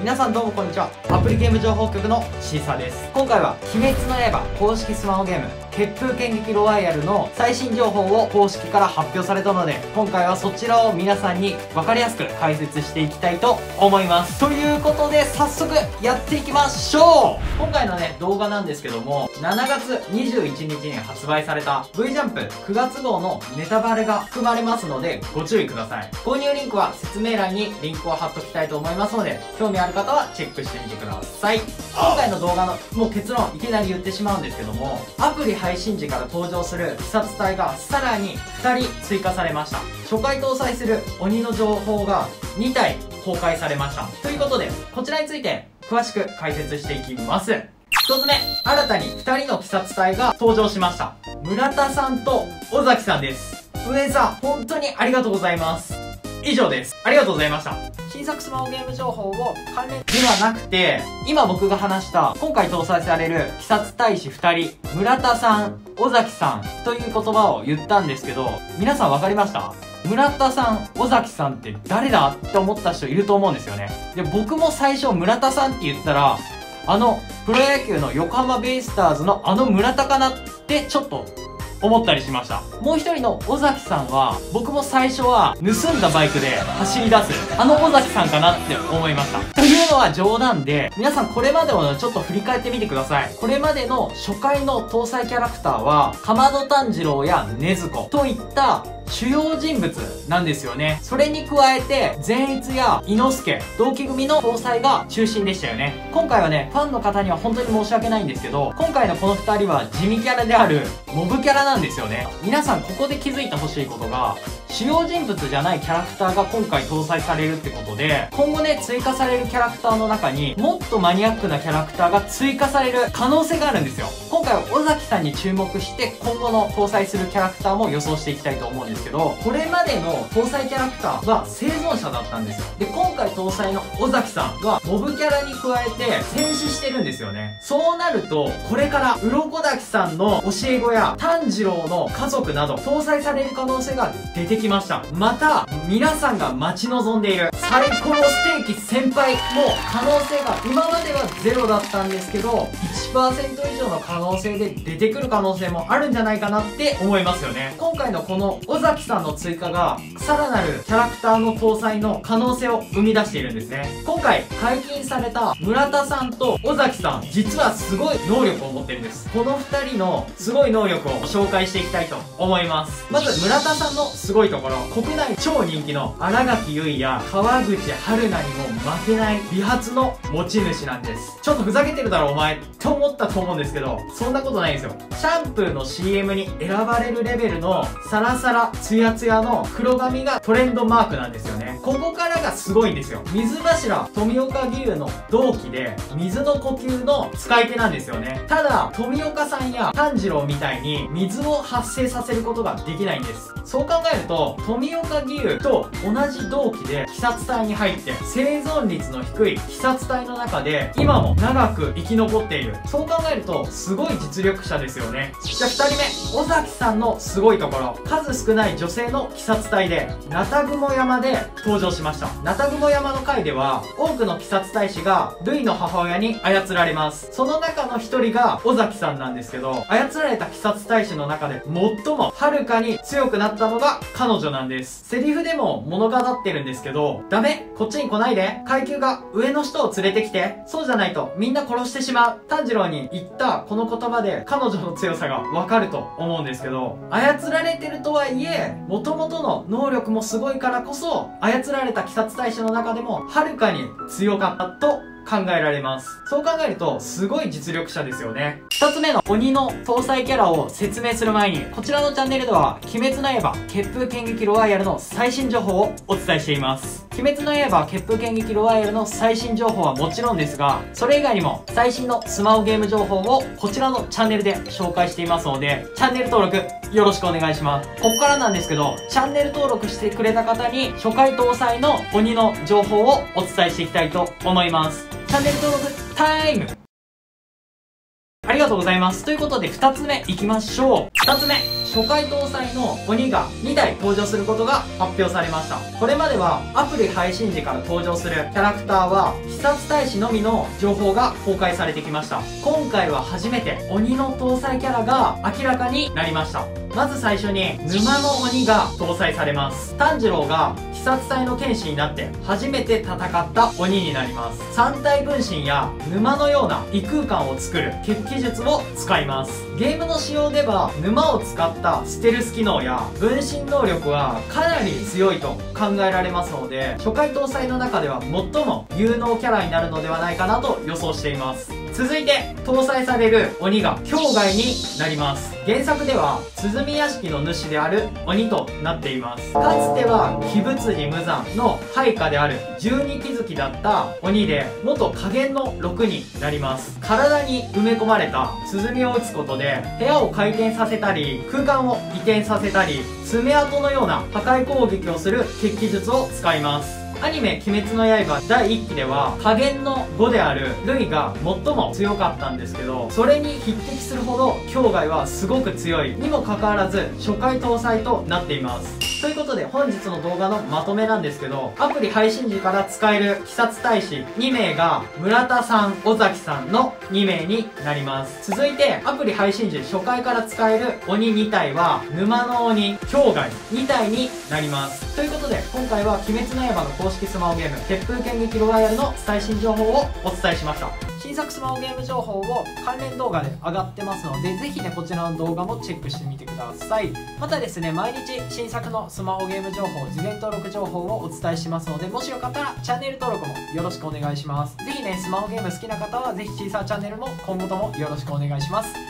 皆さんどうもこんにちは。アプリゲーム情報局のシーサーです。今回は鬼滅の刃公式スマホゲーム血風剣撃ロワイヤルの最新情報を公式から発表されたので、今回はそちらを皆さんに分かりやすく解説していきたいと思います。ということで早速やっていきましょう。今回のね動画なんですけども、7月21日に発売された V ジャンプ9月号のネタバレが含まれますのでご注意ください。購入リンクは説明欄にリンクを貼っときたいと思いますので、興味ある方はチェックしてみてください。今回の動画のもう結論いきなり言ってしまうんですけども、アプリ配信時から登場する鬼殺隊がさらに2人追加されました。初回搭載する鬼の情報が2体公開されました。ということでこちらについて詳しく解説していきます。1つ目、新たに2人の鬼殺隊が登場しました。村田さんと尾崎さんです。運営さん本当にありがとうございます。以上です。ありがとうございました。新作スマホゲーム情報を関連ではなくて、今僕が話した今回搭載される鬼殺大使2人、村田さん、尾崎さんという言葉を言ったんですけど、皆さん分かりました？村田さん、尾崎さんって誰だって思った人いると思うんですよね。で、僕も最初村田さんって言ったら、プロ野球の横浜ベイスターズの村田かなってちょっと思ったりしました。もう一人の尾崎さんは、僕も最初は盗んだバイクで走り出す尾崎さんかなって思いました。というのは冗談で、皆さんこれまでをちょっと振り返ってみてください。これまでの初回の搭載キャラクターは、竈門炭治郎や禰豆子といった主要人物なんですよね。それに加えて、善逸や伊之助、同期組の搭載が中心でしたよね。今回はね、ファンの方には本当に申し訳ないんですけど、今回のこの2人は地味キャラであるモブキャラなんですよね。皆さんここで気づいてほしいことが、主要人物じゃないキャラクターが今回搭載されるってことで、今後ね、追加されるキャラクターの中にもっとマニアックなキャラクターが追加される可能性があるんですよ。今回は尾崎さんに注目して今後の搭載するキャラクターも予想していきたいと思うんですけど、これまでの搭載キャラクターは生存者だったんですよ。で、今回搭載の尾崎さんはモブキャラに加えて戦死してるんですよね。そうなると、これから鱗滝さんの教え子や炭治郎の家族など搭載される可能性が出てきました。また、皆さんが待ち望んでいるサイコロステーキ先輩も可能性が今まではゼロだったんですけど、1% 以上の可能性で出てくる可能性もあるんじゃないかなって思いますよね。今回のこの尾崎さんの追加がさらなるキャラクターの搭載の可能性を生み出しているんですね。今回解禁された村田さんと尾崎さん、実はすごい能力を持ってるんです。この2人のすごい能力を紹介していきたいと思います。まず村田さんのすごいところ、国内超人気の新垣結衣や川口春奈にも負けない美髪の持ち主なんです。ちょっとふざけてるだろお前って思ったと思うんですけど、そんなことないんですよ。シャンプーの CM に選ばれるレベルのサラサラツヤツヤの黒髪がトレンドマークなんですよね。ここからがすごいんですよ。水柱富岡義勇の同期で水の呼吸の使い手なんですよね。ただ富岡さんや炭治郎みたいに水を発生させることができないんです。そう考えると富岡義勇と同じ同期で鬼殺隊に入って生存率の低い鬼殺隊の中で今も長く生き残っている。そう考えるとすごい実力者ですよね。じゃあ2人目、尾崎さんのすごいところ、数少ない女性の鬼殺隊でナタグモ山で登場しました。ナタグモ山の回では多くの鬼殺隊士がルイの母親に操られます。その中の1人が尾崎さんなんですけど、操られた鬼殺隊士の中で最もはるかに強くなったのが彼女なんです。セリフでも物語ってるんですけど、ダメ、こっちに来ないで、階級が上の人を連れてきて、そうじゃないとみんな殺してしまう、炭治郎に言ったこの言葉で彼女の強さがわかると思うんですけど、操られてるとはいえ元々の能力もすごいからこそ、操られた鬼殺隊士の中でもはるかに強かったと考えられます。そう考えるとすごい実力者ですよね。2つ目の鬼の搭載キャラを説明する前に、こちらのチャンネルでは鬼滅の刃血風剣撃ロワイヤルの最新情報をお伝えしています。鬼滅の刃血風剣撃ロワイヤルの最新情報はもちろんですが、それ以外にも最新のスマホゲーム情報をこちらのチャンネルで紹介していますので、チャンネル登録よろしくお願いします。ここからなんですけど、チャンネル登録してくれた方に初回搭載の鬼の情報をお伝えしていきたいと思います。チャンネル登録タイム。 ありがとうございます。ということで2つ目いきましょう。2つ目、初回搭載の鬼が2体登場することが発表されました。これまではアプリ配信時から登場するキャラクターは鬼殺大使のみの情報が公開されてきました。今回は初めて鬼の搭載キャラが明らかになりました。まず最初に沼の鬼が搭載されます。炭治郎が鬼殺隊の剣士になって初めて戦った鬼になります。三体分身や沼のような異空間を作る血気術を使います。ゲームの仕様では沼を使ったステルス機能や分身能力はかなり強いと考えられますので、初回搭載の中では最も有能キャラになるのではないかなと予想しています。続いて搭載される鬼が境外になります。原作では鼓屋敷の主である鬼となっています。かつては鬼仏寺無惨の配下である十二鬼月だった鬼で、元下限の6になります。体に埋め込まれた鼓を打つことで部屋を回転させたり空間を移転させたり、爪痕のような破壊攻撃をする血気術を使います。アニメ「鬼滅の刃」第1期では下限の5であるルイが最も強かったんですけど、それに匹敵するほど境外はすごく強いにもかかわらず初回搭載となっています。ということで本日の動画のまとめなんですけど、アプリ配信時から使える鬼殺大使2名が村田さん、尾崎さんの2名になります。続いてアプリ配信時初回から使える鬼2体は沼の鬼、境外2体になります。ということで今回は鬼滅の刃の公式スマホゲーム血風剣撃ロワイヤルの最新情報をお伝えしました。新作スマホゲーム情報を関連動画で上がってますので、ぜひねこちらの動画もチェックしてみてください。またですね、毎日新作のスマホゲーム情報、事前登録情報をお伝えしますので、もしよかったらチャンネル登録もよろしくお願いします。ぜひねスマホゲーム好きな方はぜひシーサーチャンネルも今後ともよろしくお願いします。